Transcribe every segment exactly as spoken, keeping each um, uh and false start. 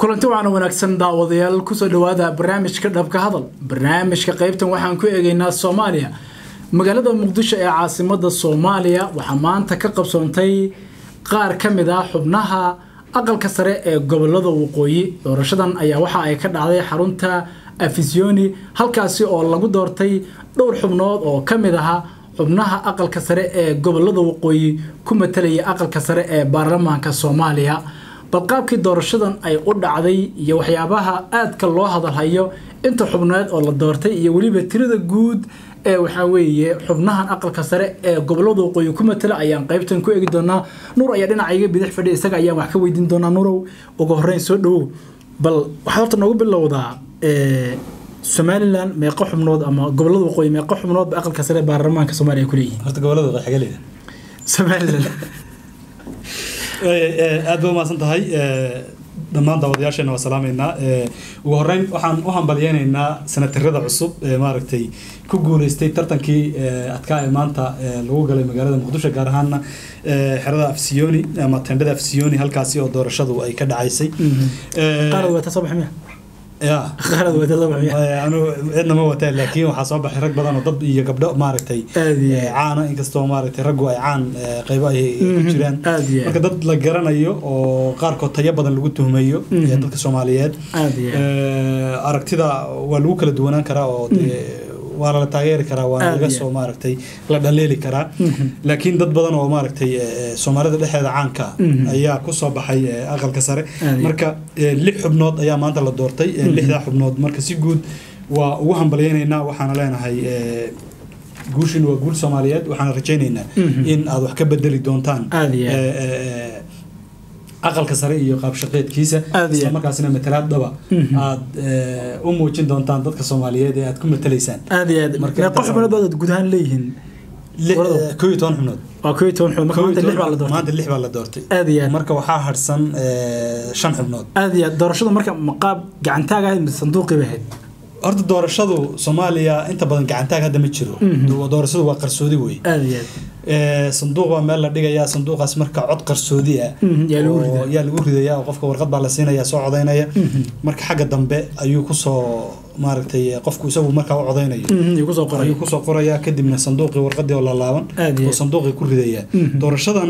kulanti waxaan wanaagsan daawadayaal ku soo dhawaada barnaamijka dhabka hadal barnaamijka qaybtan waxaan ku eegaynaa Soomaaliya magaalada Muqdisho ee caasimadda Soomaaliya waxa maanta ka qabsoontay qaar kamid ah xubnaha aqalka sare ee gobolada waqooyi doorashadan ayaa waxa ay ka dhacday xarunta Afisioni halkaasi oo lagu doortay dhowr xubnood oo kamid ah xubnaha aqalka sare ee gobolada waqooyi ku matalaya aqalka sare ee baarlamaanka Soomaaliya balqaabkii doorashadan ay u dhacday iyo waxyaabaha aadka loo hadalhayo inta xubnood oo la doortay iyo waliba tirada guud ee waxa weeye xubnahan aqalka sare ee gobolada waqooyi ku matala ayaan qaybtan ku eegi doonaa nuur ayaa dhinacayga bidix fadhiya isaga ayaan wax ka weydiin doonaa nuurow ugu horeyn soo dhawow bal waxa horta noogu bilowdaa ee Somaliland meeqa xubnood ama gobolada waqooyi meeqa xubnood aqalka sare baarlamaanka Soomaaliya ku leeyihiin horta gobolada waxay xigaleeda Somaliland aad baa maasan tahay dhammaan daawadayaasheena waa salaameynaa ugu horeyn waxaan u hambalyeynaa sanatarada cusub ee maaragtay ku guuleystay tartankii adkaa ee maanta lagu galay magaalada Muqdisho gaar ahaan xerada Afisioni ama tendada Afisioni halkaasi oo doorashadu ay ka dhacaysay qaar waa tasabaxmaya يا خالد وتلبح أنا عندنا ما وتاه لكن وحصابح رج بدن وضد يقبل ماركتي عانة إنك استوى ماركتي رجوا عان قيبة جيران مركز ضد لجرنا أيو وقارك طيب بدن اللي قلتهم أيو ضد الصوماليات أركتي ذا والوك الدوانا كرا ولا تغيير كرا وانا لقى ماركتي لا دليل كرا لكن ضد بدن وماركتي سوماليات اللي هذا عنك أيها كوسا بحي أقل كسره مركز اللي حبنود أيام ما أنت للدورتي اللي هذا حبنود مركز يجود ووهم بلينا وحنا لنا هاي جوشين وجول سوماليات وحنا رجينا إن هذا حكى بدل دونتان أقل كسره يقاب شقيت كيسة مركزنا مثلات دبا عاد أمو جن دونتان ضد كسوماليات عاد كم مثليسان هذه هذه ما قح من بعد جودهان ليهن كويتون حمود أو كويتون حمود ما عند اللحبة على دورتي ما عند اللحبة على دورتي هذه مركز وحاها هرسن شن حمود هذه الدورشة مركز مقاب جعنتاج هاي من الصندوق بهد أرض الدورشة سوماليا أنت بدن جعنتاج هذا متشرو ودورشة وقر سعودي وي هذه صندوق ومال لديك يا صندوق اسمرك عد قرصودية يا لوري يا لوري يا وقفك ورقد على سينا يا سوق عضينا يا مرك حاجة دنبه أيوك صو ماركتي قفك وسوي مرك عضينا يا أيوك صو قرية أيوك صو قرية كده من الصندوق ورقد ولا لاون وصندوق يكون ردية دورشة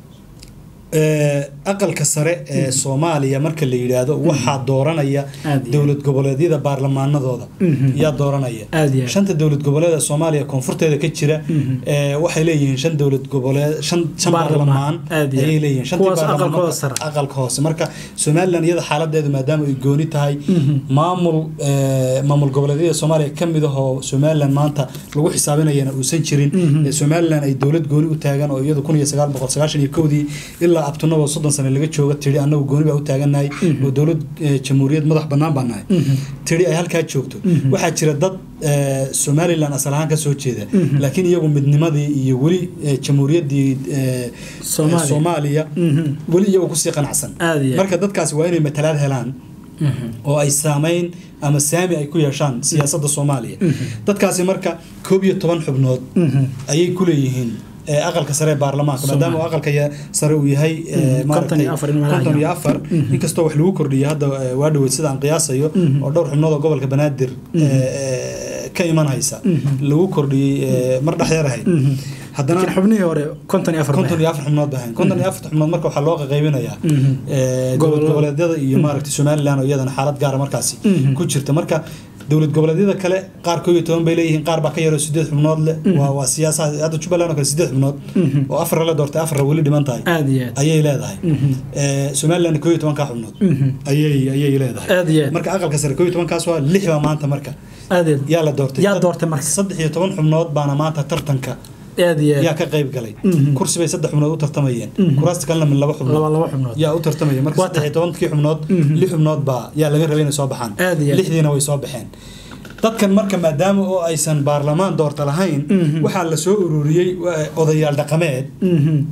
أقل كسرة سوماليا مركز اللي يرادو واحد دورنا يا دولة قبلية ذا برلمان نضوضة يا دورنا يا شنت دولة قبلية سوماليا كونفورت هذا كتيرة وحيلين شن دولة قبلية شن شن برلمان حيلين شن أقل كوس أقل كوس مركز سوماليا يدا حالات ده ما دام يجوني تهاي معمول معمول قبلية سوماليا كم ده هو سوماليا ما أنت لو حسابنا ينا وسنشرين سوماليا أي دولة جوني وتاجن أو يدا كوني يسقال بقول سقاشين يكودي إلا abtuna waa soddon sano laga jooga tiri anagu gooni baa u taaganahay oo dawlad jamhuuriyad madax banaan baanahay tiri ay halka joogto waxa jira dad Somaliland asalahan ka soo jeeda laakiin iyagu midnimadii iyo wali jamhuuriyadii Soomaaliya wali iyagu ku sii qanacsan marka dadkaas waa inay matalaad helaan oo ay saameyn ama saami ay ku yeeshaan siyaasadda Soomaaliya dadkaasi marka koob iyo toban xubnood ayay ku leeyihiin أقل كسرة برلمان ما دام أقل كيا سروا يهي كنتني أفر كنتني أفر إنك استوى حلو كردي هذا وادو يصير عن قياسه يو ودور حمناض قبل كبنادر كإيمان هيسا لو كردي مرة حيرة هاي هذا حبني هو كنتني أفر كنتني أفر حمناض هاي كنتني أفر حمناض مركب حلوقة غيبنا يا قبل قبل هذا يمارك تسمال لنا ويانا حالات جارة مركزي كوتشرت مركب دولة قبلية كله قار كوي توم بيليه قار بقية رسيدات مناض له وسياسة هذا شو بلانه كرسيدات مناض وأفر لا دورت أفر ولي دمانتاي أيه لا ده سمال لأن كوي توم كاح مناض أيه أيه لا ده مركا أقل كسر كوي توم كاسوا لحبة ما أنت مركا يلا دورت يا دورت مركا صدق هي توم مناض بانا ما أنت ترتنك يا كقريب قلي كرسي بيصدق حمناد وترتميين كراس تكلم من لبح حمناد يا وترتميين مركز صدق توم كي حمناد لح حمناد با يا لغير ربين صابحان لحدينا ويصابحين dadkan marka maadaama oo aysan baarlamaan doorta lahayn waxa la soo ururiyay odayaal dhaqameed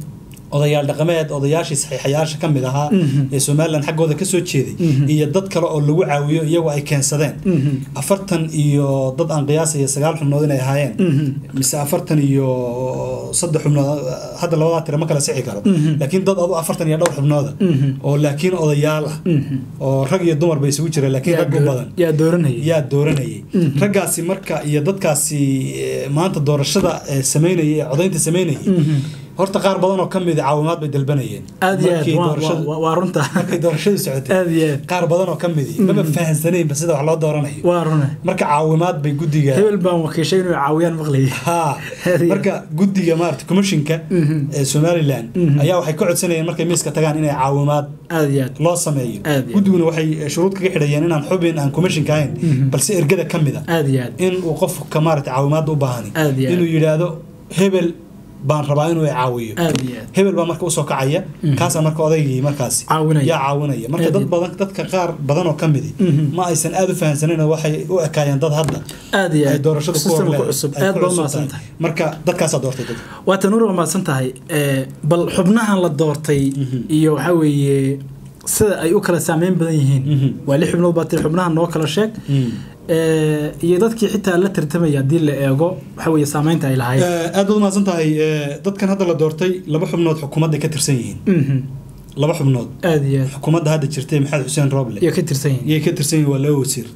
odayaal dhaqameed odayaashii saxiixayaasha ka mid ahaa ee Soomaaliland xaggooda ka soo jeeday iyo dad kale oo lagu caawiyo iyagu ay keensadeen afartan iyo dad aan qiyaasaya sagaal xubnood inay ahaayeen mise afartan iyo saddex xubnood hadda labada tiro ma kala sixi karo laakiin dad adu afartan iyo dhowr xubnood oo laakiin odayaal ah oo rag iyo dumar bay isugu jireen laakiin rag badan yaa dooranayay yaa dooranayay raggaasi marka iyo dadkaasi maanta doorashada sameynayay codaynta sameynayay horta qaar badan oo kamid ah caawimaad bay dalbanayeen markii doorashada waa runta markii doorashadu socotay qaar badan oo kamid ah ma fahansaneen bas sida wax loo dooranayo waa runta marka caawimaad bay gudiga hebel baan wakiishay inuu caawiyaan maqlay ha marka gudiga maarta commissionka ee Soomaaliland ayaa waxay ka codsanayeen markay miiska tagaan inay caawimaad aad iyo aad loo sameeyo gudiguna waxay shuruud kaga xidhayeen inaan xubin aan commissionka ahayn balse ergada kamid ah aad iyo aad in uu qof ka maarta caawimaad u baahan inuu yiraahdo hebel baan rabaa inuu caawiyo hebel baa marka u soo kacaya kaas marka odaygii markaas yaa caawinaya marka dad badan dadka qaar badan oo kamid ma aysan aad u fahansaneen waxay u ekaayeen dad hadda aad iyo aad doorashada ku cusub aad baa maasantahay marka dadkaas aad doortay dad waa tan ugu maasantahay ee bal xubnahan la doortay iyo waxa weeye sida ay u kala saameyn badan yihiin waa lix xubnood baa xubnahan noo kala sheeg ee iyo dadkii xitaa la tartamaya hadii la eego waxa weeye saameynta ay lahaayeen aad u maasan tahay dadkan hadda la doortay laba xubnood xukuumadda ka tirsan yihiin laba xubnood aad iyo xukuumadda hadda jirtay Maxamed Xuseen Roble iyo ka tirsan yihiin iyo ka tirsan yihiin waa loo wasiir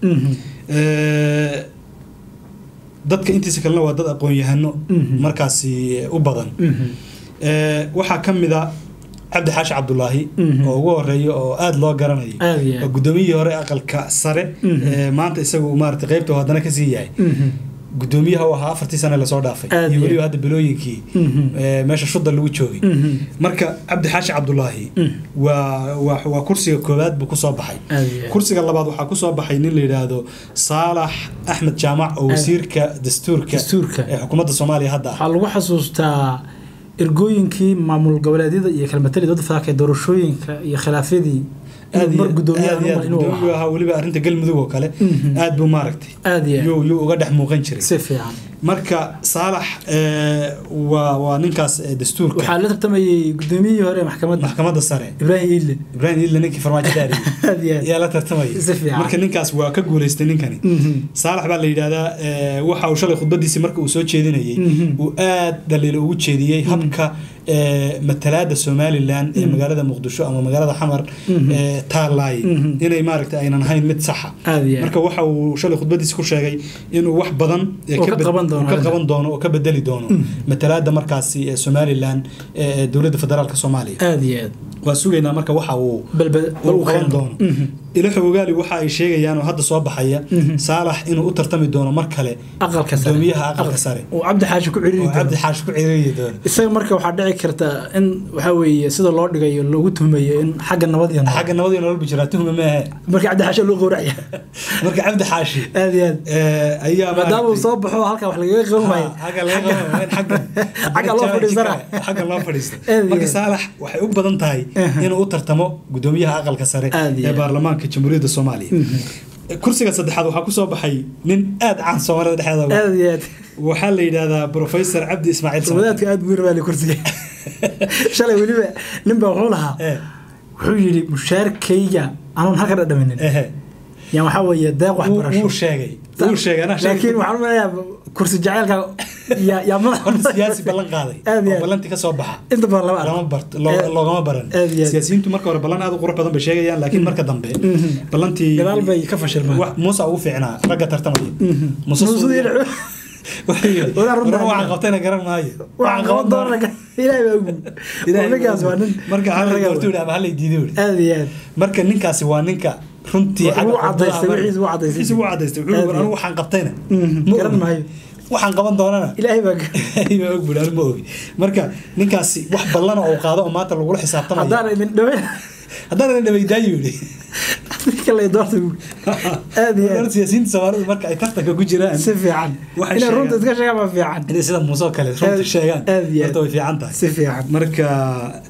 ee dadka intiisa kale waa dad aqoon yahano markaasi u badan ee waxa kamid ah عبد الحاش عبد الله oo horeeyo oo aad loo garanayo oo gudoomiyihii hore aqalka sare maanta isagu maartay qaybta wadana ka sii yahay gudoomiyaha waxa afartii sano la soo dhaafay iyo wali hadda bilooyinkii meesha shudda lagu joogay marka عبد الحاش عبد الله waa waa kursiga koobaad buu ku soo baxay kursiga labaad waxa ku soo baxay nin la yiraahdo Saalax Axmed Jaamac oo wasiirka dastuurka ee xukuumadda Soomaaliya hadda waxa lagu xasuustaa ergooyinkii maamul goboleedyada iyo kalmatali dad faaqay doorashooyinka iyo khilaafyadii aad mar gudoomiyaha inuu ahaa waliba arinta galmudug oo kale aad buu maaragtay aad iyo iyo uga dhex muuqan jiray si fiican marka Saalax ee waa waa ninkaas dastuurka waxa la tartamayay gudoomiyihii hore maxkamadda maxkamadda sare Ibrahim Iille Ibrahim Iille ninkii farmaajo daari yaa la tartamayay marka ninkaas waa ka guuleystay ninkani Saalax baa la yiraahdaa waxa uu shalay khudbadiisa marka uu soo jeedinayay uu aad daliil ugu jeediyay habka matalaada Soomaaliland ee magaalada Muqdisho ama magaalada Xamar ee taalaay inay maaragtay aynan ahayn mid sax ah marka waxa uu shalay khudbadiisa ku sheegay inuu wax badan ka qaban doono oo ka bedeli doono matalaada markaasi ee Soomaaliland ee dawladda federaalka Soomaaliya aad iyo aad waa sugeynaa marka waxa uu balbal uu qaban doono ila xogaali waxa ay sheegayaan oo hadda soo baxaya Saalax inuu u tartami doono mar kale aqalka sare gudoomiyaha aqalka sare oo Cabdi Xaashi ku ciriiri Cabdi Xaashi ku ciriiri doono isaga marka waxa dhici karta in waxa weeye sida loo dhigayo lagu tuhmayo in xagga nabad iyo xagga nabad iyo nolol bijira tuhma ma aha marka Cabdi Xaashi loo qowracay marka Cabdi Xaashi aad iyo aad ee ayaa maadaama uu soo baxo halka wax laga qowmay xagga laga qowmay xagga xagga loo fadhiisana xagga loo fadhiisto marka Saalax waxay u badan tahay inuu u tartamo gudoomiyaha aqalka sare ee baarlamaanka Jamhuuriyadda Soomaaliya kursiga saddexaad waxa ku soo baxay nin aad caan Soomaalida dhexdeeda aad iyo aad waxa la yiraahdaa Professor Cabdi Ismaaciil Soomaaliyeed aad buu rabay kursiga shalay waliba nin baa wuxuu lahaa wuxuu yiri mushaarkayga aan halka dhadhaminin yaa waxa weeye deeq wax barasho uu sheegay uu sheegay ana laakiin waxa uu leeyahay kursi jaceelka ya ya madax siyaasi ballan qaaday ballanti ka soo baxa inta badan laba lama barto loogama baran siyaasiyiintu marka hore ballan aad u qurux badan bay sheegayaan laakiin marka dambe ballantii gadaal bay ka fashilmaan wax Muuse ugu fiicnaa ragga tartamaya Muuse waxaan qabtayna garan maayo waxaan qaban doonaa ilaahay baa ugu ilaahay waa nin marka hal goortuu ama hal diiday aad iyo aad marka ninkaasi waa ninka runtii uu cadaystay wixiis uu cadaystay uu cadaystay wuxuu waxaan qabtayna garan maayo waxaan qaban doonana ilaahay baa ilaahay og bulaan ma ogi marka ninkaasi wax ballan oo qaado oo maanta lagu xisaabtamayo hadaan idin dhaween hadaan idin dhaway daayuuli kale doorta aad iyo aad siyaasiyiinta Soomaalidu marka ay tartanka ku jiraan si fiican ina runta iska sheegaan ma fiican ina sida Muuse kale runta sheegaan horta way fiican tahay si fiican marka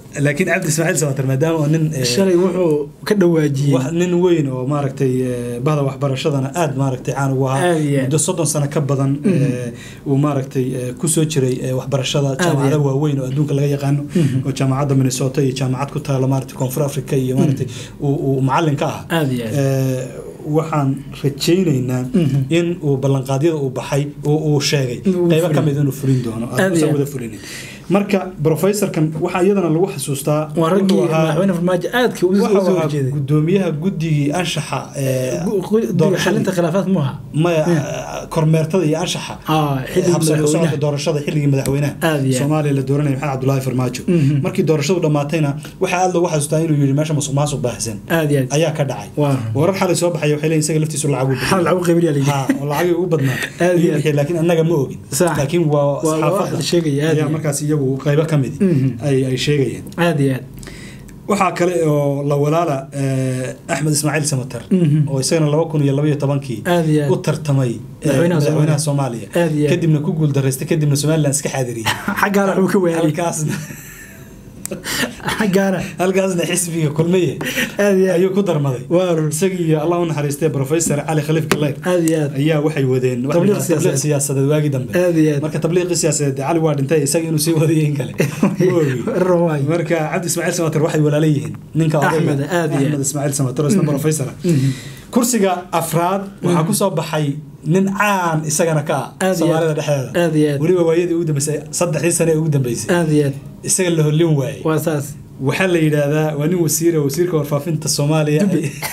laakiin cabdi ismaaciil samatar maadaama nin shalay wuxuu ka dhawaajiyey wax nin weyn oo maaragtay bahda waxbarashadana aad maaragtay caan ugu ahaa muddo soddon sano ka badan uu maaragtay ku soo jiray waxbarashada jaamacadaha waaweyn oo adduunka laga yaqaano oo jaamacadda Minnesota iyo jaamacad ku taala maaragtay Koonfur Afrika iyo maaragtay uu macallin ka ah waxaan rajaynaynaa in uu ballanqaadyada uu baxay oo uu sheegay qaybo ka mid inuu fulin doono aan wada fulinin marka professorkan waxa iyadana lagu xasuustaa wararkii madaxweyne farmaajo aadka u soo jeeday gudoomiyaha guddigii anshaxa ee doorashada khilaafaad maaha ma kormeertada iyo anshaxa xilliga doorashada xilligii madaxweynaha Soomaaliya la dooranay Maxamed Cabdullaahi Farmaajo markii doorashadu dhamaatayna waxa aad lagu xasuustaa inuu yiri meesha musuqmaasuq baahsan ayaa ka dhacay warar xalay soo baxay waxay leeyihiin isaga laftiisu lacag u bixiyay lacag qabiil yahay ha lacag u badnaa laakiin annaga ma ogin laakiin waa saxaafada sheegaya ayaa markaas qaybo ka mid ay ay sheegayeen aad iyo aad waxa kale oo la walaala Axmed Ismaaciil Samatar oo isagana laba kun iyo laba iyo tobankii u tartamay madaxweynaha Soomaaliya kadibna ku guul dareystay kadibna Soomaaliland iska xaadiriyay xagaara wuxuu ka weeyay halkaasna xagaara halkaasna xisbiga kulmiye ayuu ku darmaday isagii Allah u naxariistay professor Ali Khalif Galleer ayaa waxay wadeen tabliiq siyaasadeed waagi dambe marka tabliiq siyaasadeed Ali waa dhintay isaga inuu sii wadayeen kale marka Cabdi Ismaaciil Samatar waxay walaalayihiin ninka Ahmed Ahmed Ismaaciil Samatar isna professor kursiga afraad waxa ku soo baxay nin caan isagana ka Soomaalida dhexdeeda waliba waayadii ugu dambeysay saddexdii sano ugu dambeysay isaga la holin waayay waasaas waxa la yiraahdaa waa nin wasiir wasiirka warfaafinta Soomaaliya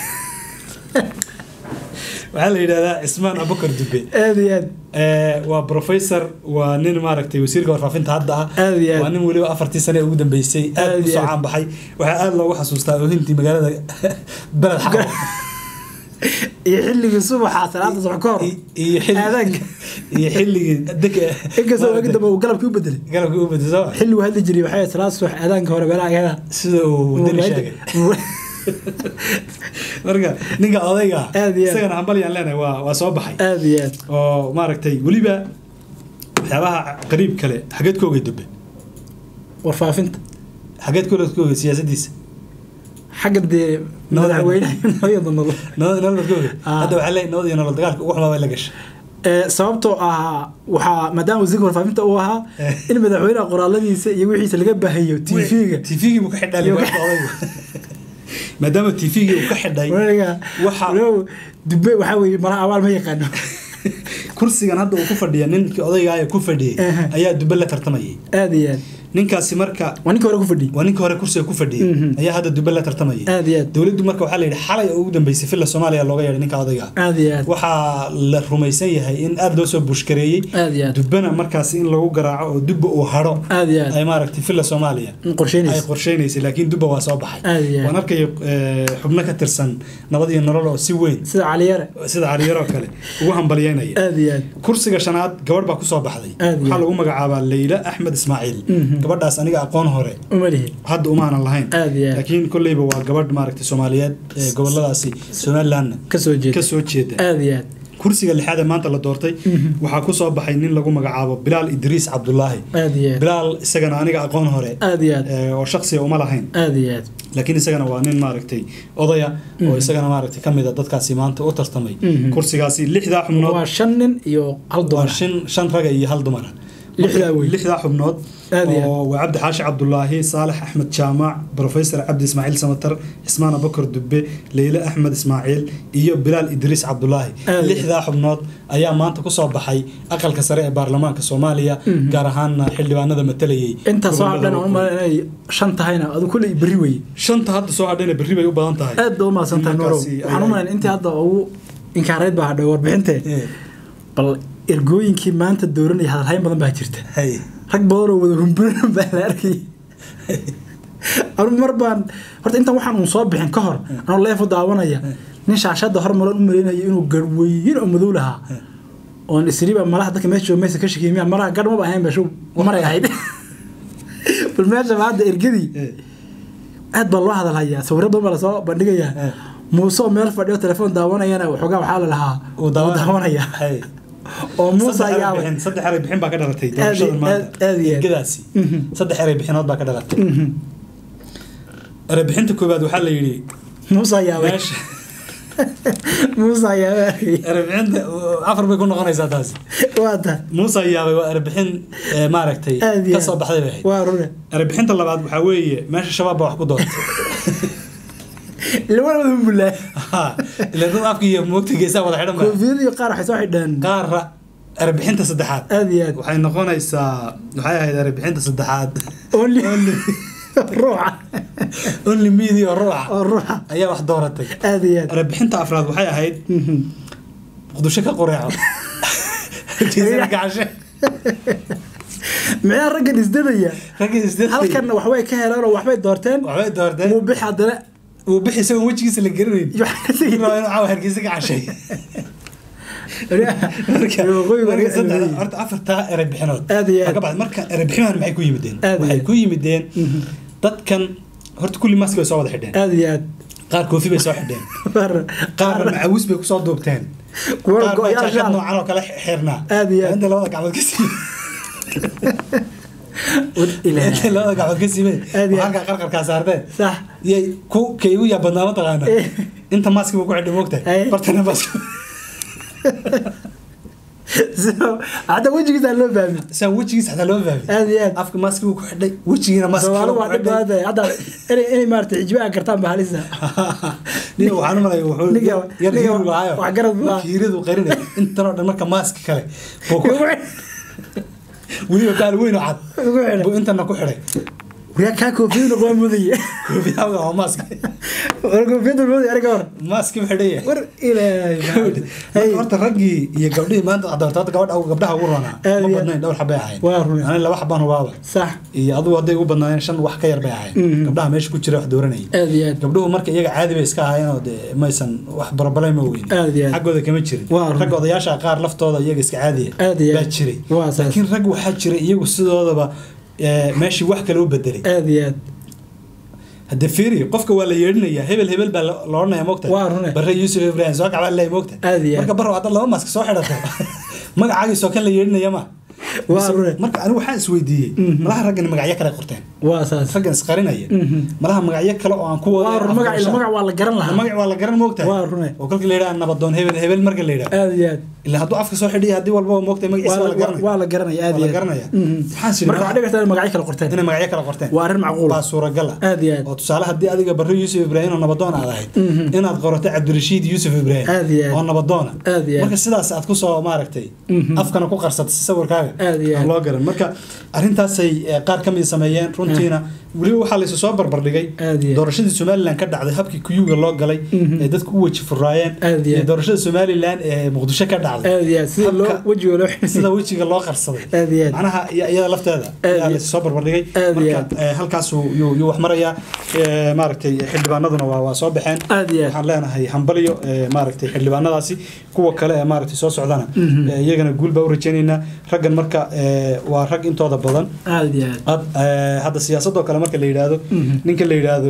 waxa la yiraahdaa Ismaan Abubakar Dube aad iyo aad ee waa professor waa nin maaragtay wasiirka warfaafinta hadda waa nin waliba afartii sano ugu dambeysay aad u soo caan baxay waxa aad loogu xasuustaa oo hintii magaalada balad xaq iyo xilliga subaxa salaada subax ka hor iyo xilliga iyo xilliga dadka inkastoo laga dabo galabkii u bedelay galabkii u bedelay xilligu hadda jiray waxay salaad subax aadaanka hore beelaha ayada sida uu dil sheegay marka ninka odayga isagana hambalyan leenahay waa waa soo baxay aad iyo aad oo maaragtay waliba waxyaabaha qariib kale xageed koogay dube warfaafinta xageed koogay siyaasadiisa حق دي نوع وين هي ضمن نوع نوع كوي هذا وحلا نوع نوع دقالك وحما ولا قش sababtoo ah waxa maadaama wasiirka warfaafinta uu ahaa in madaxweynaha qoraaladiisa iyo wixiisa laga baahiyo T V-ga T V-ga uu ka xidhay maadaama T V-ga uu ka xidhay waxa dubbe waxa weey mara abaal ma yaqaan kursigan hadda uu ku fadhiyo ninkii odayga ay ku fadhiyay ayaa dubbe la tartamayay aad iyo aad ninkaasi marka waninka hore ku fadhiyay waninka hore kursiga ku fadhiyay ayaa hadda dubbe la tartamayay aad iyo aad dawladdu marka waxa la yiri xalay ugu dambeysay filla Soomaaliya looga yeeray ninka odayga aad iyo aad waxa la rumaysan yahay in aad loo soo bushkareeyay dubbana markaas in lagu garaaco oo dubbe uu haro aad iyo aad ay maaragtay filla Soomaaliya qorsheynaysa ay qorsheynaysa laakiin dubbe waa soo baxay waan arkay xubno ka tirsan nabad iyo nolol oo si weyn sida Caliyare sida Caliyare kale ugu hambalyeynaya aad iyo aad kursiga shanaad gabadh baa ku soo baxday waxa lagu magacaabaa Leila Ahmed Ismaaciil gabadhaas aniga aqoon hore umalihi hadda uma aan lahayn laakiin kullayba waa gabadh maaragtay Soomaaliyeed ee goboladaasi Somaliland ka soo jeeda ka soo jeeda aad iyo aad kursiga lixaad ee maanta la doortay waxa ku soo baxay nin lagu magacaabo Bilal Idris Abdullahi aad iyo aad Bilal isagana aniga aqoon hore aad iyo aad oo shakhsi uma lahayn aad iyo aad laakiin isagana waa nin maaragtay odaya oo isagana maaragtay kamid ah dadkaasi maanta u tartamay kursigaasi lixda xubnood waa shan nin iyo hal dumar shan shan rag iyo hal dumar lixda way lixda xubnood oo Cabdi Xaashi Cabdullaahi Saalax Axmed Jaamac Professor Cabdi Ismaaciil Samatar Ismaan Abubakar Dubbe Leila Ahmed Ismaaciil iyo Bilal Idris Abdullaahi lixda xubnood ayaa maanta ku soo baxay aqalka sare ee baarlamaanka Soomaaliya gaar ahaan xildhibaanada matalayay inta soo hadhan oo maray shan tahayna adu kulli bari way shanta hadda soo hadhayna bari bay u badan tahay aad oo ma santaa noro waxaan u maleyn intii hadda ugu inkaareed baa hadhay warbixintee bal ergooyinkii maanta dooranay hadalhayn badan baa jirta hay rag badan oo wada humburan baa la arkay anu mar baan horta inta waxaan uu soo bixin ka hor anoo leef u daawanaya nin shaashada hormaran u maleynaya inuu garweyn oo madow lahaa oo isriiba malaha dadka meesha meesha ka shaqeeyay malaha gar ma baahan basho maray ahayd bal meesha baad ergadii aad baa loo hadalhayaa sawirro badan la soo bandhigaya muuso meel fadhiyo telefoon daawanayana waxoogaa waxaa la lahaa oo daawanaya oo Muuse ayaa bixin saddex xaray bixin baa ka dhalatay doorashada maanta gadaasi saddex xaray bixinood baa ka dhalatay arbixinta koobaad waxaa la yidhi Musa yaabay Musa yaabay arbixinta afar bay ku noqonaysaa taasi waata Musa yaabay waa arbixin maaragtay ka soo baxday bay waa run arbixinta labaad waxaa weeye meesha shabaab wax ku doortay لو أنا بالله ها اللي ضد أفكي موقت جيسا ولا حدا ما فيديو قارة حسواحدان قارة أربحين تصدحات أبيات وحين نقونا يسا وحين هيدا أربحين تصدحات أولي روعة أولي ميديا روعة روعة أيها واحد دورتك أبيات أربحين تأفراد وحين هيد خذوا شكل قريعة جيسا لك عشان معي الرجل ازدادية رجل ازدادية هل كان وحوي كهلا وحوي دورتين وحوي دورتين مو بحد لا وبحي يسوي وجهيس اللي قرنين يحسين انه انا عاوه هرقيسك عشي أرت أفرتها ربحنود marka baad marka rabixinaan maxay ku yimideen waxay ku yimideen dadkan horta kulli mask bay soo wada xidheen aad iyo aad qaar koofi bay soo xidheen qaar macawis bay ku soo duubteen qaar bay jaakad noocan oo kale xirnaa aad iyo aad inta labada gacmood ka sii inta labada gacmood ka siibay halka qarqarka saarteen صح yay ku kaygu ya badnaama taqaana inta mask buu ku xidhay moogtay bartana mask هذا وجهي ذا لو فاهم سان وجهي حتى لو فاهم هذه افك ماسك ku xidhay wajigina mask loo xidhay hada hada inay inay maartay ijbaa kartaan bahalisa nin waxaan malay wuxuu yar yar laayo wax garad baa kiiradu qarinay inta oo dhan marka mask kale waliba qaal weyn oo cad buu inta ku xidhay ويا كاكو فينا قوم مذيع كوفي هذا ماسك ورقم فينا المذيع أرجع ماسك بحدية ور إلى هاي ورت الرجي يقبلي ما أنت حضرت هذا قبل أو قبلها ورانا ما بدنا ندور حبايا عين أنا لو حبان هو واضح صح يأضو هذا يقول بدنا عشان واحد كير بيع عين قبلها ماشي كل شيء واحد دورني قبله مركز يجي عادي بس كهاين ما يسن واحد بربلا موين حقه ذا كم تشري رجع ضياع شقار لفته هذا يجي عادي بتشري لكن رجع واحد شري يجي السود هذا ماشي wax kale u bedelay aad iyo aad hada fiiri qofka waa la yeedinaya hebel hebel baa la oranaya moogta bare Yusuf Ibrahim soo kacay la moogta marka bar wada laba mask soo xidhato magacaagiisa oo kan la yeedinaya ma marka anigu waxaan isweydiiyay malaha raggan magacyo kale qorteen waa saas raggan isqarinaya malaha magacyo kale oo aan ku wada magac ila magac waa la garan lahaa magac waa la garan moogta oo kolka leeyahay nabadoon hebel hebel marka leeyahay aad iyo aad ila haduu afka soo xidhiyo hadii walba moogta magaciisa waa la garanaya waa la garanaya aad iyo garanaya waxaan si marka waxa dhigaysaa magacyo kale qorteen inay magacyo kale qorteen waa arin macquul waa suuragal aad iyo aad oo tusaale hadii adiga bare Yusuf Ibrahim oo nabadoon aad ahayd inaad qorato Cabdirashiid Yusuf Ibrahim oo nabadoon marka sidaas aad ku soo maaragtay afkana ku qarsatay sawirkaaga loo garan marka arintaas ay qaar kamid sameeyeen runtiina waliba waxa la isoo soo barbar dhigay doorashadii Somaliland ka dhacday habkii kuyuga loo galay ee dadku u waji furaayeen ee doorashada Somaliland ee Muqdisho ka dhacday sida loo wajiga loo sida wajiga loo qarsaday macnaha iyada lafteeda ayaa la soo barbar dhigay marka halkaas uu uu wax maraya maaragtay xildhibaanaduna waa waa soo baxeen waxaan leenahay hambaliyo maaragtay xildhibaanadaasi kuwa kale ee maaragtay soo socdana iyagana guul baa u rajaynaynaa raggan marka waa rag intooda badan aad iyo aad hadda siyaasadda kale marka la yiraahdo ninka la yiraahdo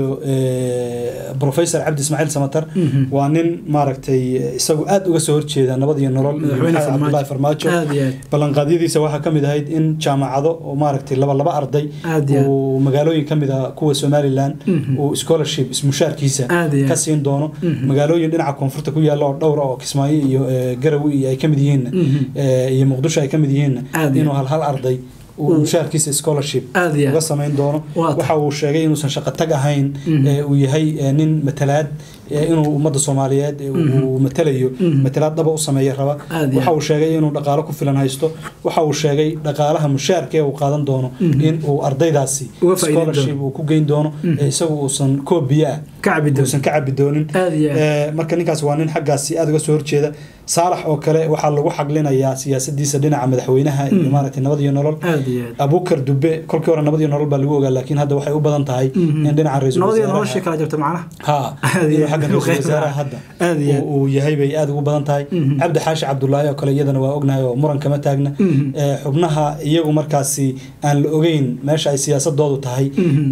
professor Cabdi Ismaaciil Samatar waa nin maaragtay isagu aad uga soo horjeeda nabad iyo nolol Abdullahi Farmaajo balanqaadiyadiisa waxa kamid ahayd in jaamacado oo maaragtay laba laba arday oo magaalooyin kamid ah kuwa Somaliland oo scholarship ismushaarkiisa ka siin doono magaalooyin dhinaca koonfurta ku yaala oo dhowr oo Kismaayo iyo Garowe ay kamid yihiin iyo Muqdisho ay kamid yihiin inuu hal hal arday وشاركيس سكولرشيب وقسمين دونه وحاول شيء إنه سنشق تج هين ويهي نين مثلات إنه مدة الصوماليات ومثليه مثلات ضبط الصمية ربا وحاول شيء إنه دقالك في لنهايسته وحاول شيء دقالها مشاركة وقادن دونه إن وأرضي داسي سكولرشيب وكوجين دونه يسووا سن كوبيا كعب دون سن كعب دون مركني كاسوانين حق السي أدرس سهر كذا صالح أو كلا وحلو حق لنا يا سياسة دي سدنا عم مدحوينها إمارة النبض ينرل أبو كر دبي كل كورة النبض ينرل بلوجا لكن هذا وحي أبدا انتهي عندنا على الرئيس النبض ينرل الشكل جبت معنا ها حق الرئيس هذا ويهي بي أدو أبدا انتهي عبد حاش عبد الله وكلا يدنا وأجنا ومرن كما تاجنا حبناها يجو مركزي أن الأجين ماشي أي سياسة ضد تهي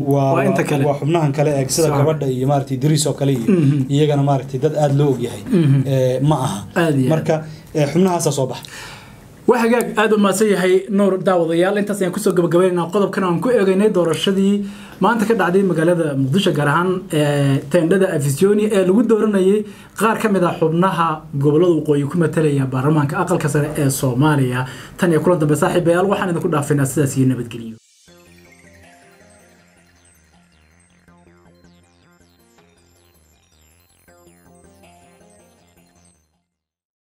وحبناها كلا أجساد كبرد إمارة دريس وكلي يجنا مارتي دد أدلوج يهي معها marka xubnahaas soo bax وحقاق آدم ما سيحي نور داود يال أنت سين كسر قبل قبلنا قضب كنا نكو إغني دور الشدي ما أنت كده عدين مقالة مقدسة جرهان تندى أفيسيوني الود دورنا يه غير كم إذا حبناها قبل الوقوع يكون مثليا برمان كأقل كسر الصومالية تاني كلنا بساحب يال وحنا نكون في ناس سياسيين بتجري